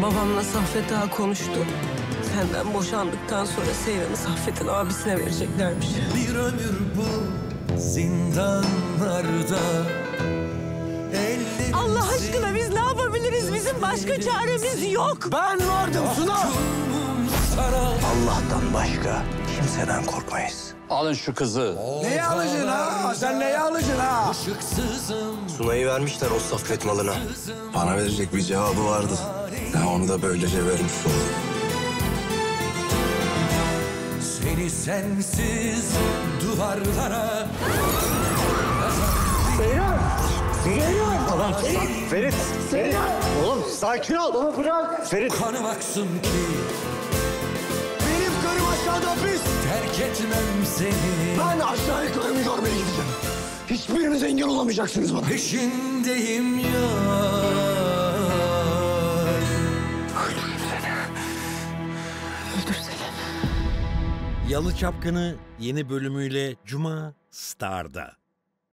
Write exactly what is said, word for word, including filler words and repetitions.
Babamla Saffet Ağa konuştu. Senden boşandıktan sonra Seyran'ı Saffet'in abisine vereceklermiş. Bir ömür bu zindanlarda. Allah aşkına biz ne yapabiliriz? Bizim başka çaremiz yok. Ben vardım Suna. Allah'tan başka kimseden korkmayız. Alın şu kızı. Neye alacaksın ha? Sen neye alacaksın ha? Sunay'ı vermişler o Saffet malına. Bana verecek bir cevabı vardı. Ben onu da böylece vermiş oldum. Seni sensiz duvarlara. Seyran! Seyran! Tamam, Ferit! Ferit! Oğlum sakin ol! Baba bırak! Ferit! Kanım aksın ki Benim karım aşağıda hapis! terk etmem seni. Ben aşağıya karımı görmeye gideceğim. Hiçbiriniz engel olamayacaksınız bana. Peşindeyim ya. Öldürürüm seni. Öldür seni. Yalı Çapkını yeni bölümüyle Cuma Star'da.